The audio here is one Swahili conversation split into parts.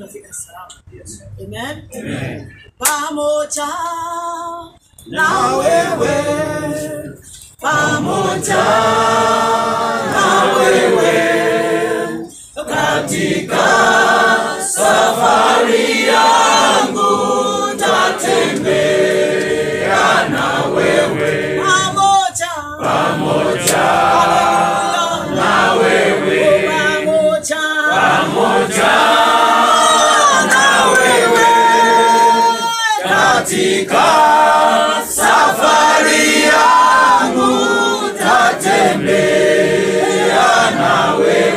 tutafika salama. Yes. Amen. Amen. Pamoja na wewe, pamoja na wewe, katika safari yangu tatembea na wewe. Pamoja na wewe, pamoja na wewe, katika safari yangu tatembea na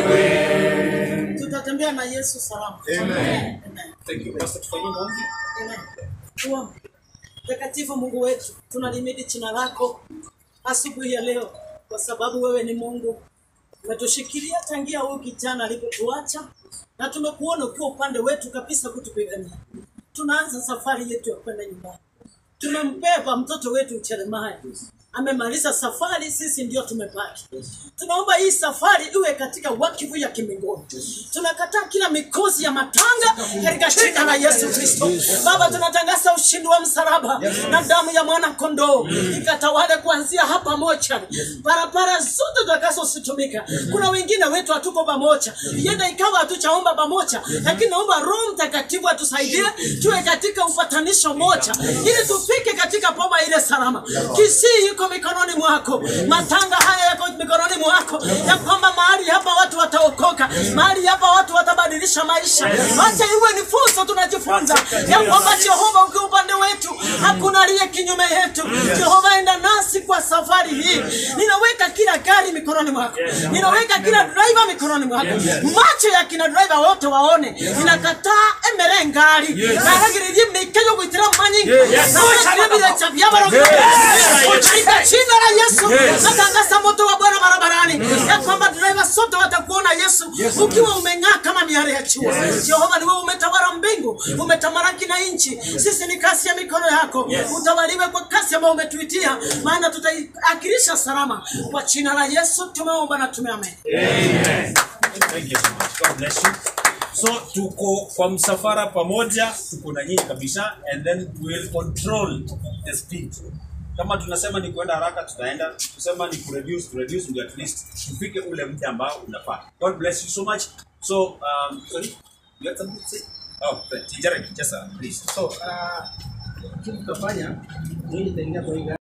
wewe. Tutatembea na Yesu salama. Amen. Thank you. Pastor, tufanye maombi. Amen. Tuombe. Mtakatifu Mungu wetu, tunalimidi jina lako asubuhi ya leo kwa sababu wewe ni Mungu. Umetushikilia tangia huyu kijana alipotuacha na tumekuona ukiwa upande wetu kabisa kutupigania. Tunaanza safari yetu ya kwenda nyumbani. Tumembeba mtoto wetu Jeremiah. Amemaliza safari, sisi ndio tumebaki. Tunaomba hii safari iwe katika wakivu ya kimbinguni. Tunakataa kila mikosi ya matanga katika jina la Yesu Kristo. Baba, tunatangaza ushindi wa msalaba na damu ya mwana kondoo ikatawale kuanzia hapa moja. Barabara zote zitakazotumika. Kuna wengine wetu hatuko pamoja. Yenda ikawa hatuchaomba pamoja, lakini naomba Roho Mtakatifu atusaidie tuwe katika upatanisho moja ili tufike katika boma ile salama. Kisii iko mikononi mwako. Matanga haya yako mikononi mwako. Ya kwamba mahali hapa watu wataokoka. Mahali hapa watu watabadilisha maisha. Acha iwe ni fursa tunajifunza. Ya kwamba Jehova ukiwa upande wetu, hakuna aliye kinyume yetu. Jehova enda nasi kwa safari hii. Ninaweka kila gari mikononi mwako. Ninaweka kila driver mikononi mwako. Macho ya kina driver wote waone. Ninakataa emerengari. Naragiridi mikeyo kuitira manyingi. Na wachiribira chabyabaro. Jina la Yesu, natangaza moto wa Bwana barabarani. Ya kwamba driver sote watakuona Yesu ukiwa umeng'aa kama miale ya jua. Jehova, ni wewe umetawala mbingu, umetamalaki na nchi. Sisi ni kazi ya mikono yako. Utawaliwe kwa kazi ambayo umetuitia, maana tutaiakilisha salama. Kwa jina la Yesu tumeomba na tumeamen. Amen. Thank you so much. God bless you. So tuko kwa msafara pamoja, tuko na nyinyi kabisa, and then we will control the speed. Kama tunasema ni kuenda haraka tutaenda, tusema ni reduce ndio at least tufike ule muda ambao unafaa. God bless you so much. So sorry, you have something to say? Oh, Jared, just please. So kitu tutafanya ndio itaingia kwa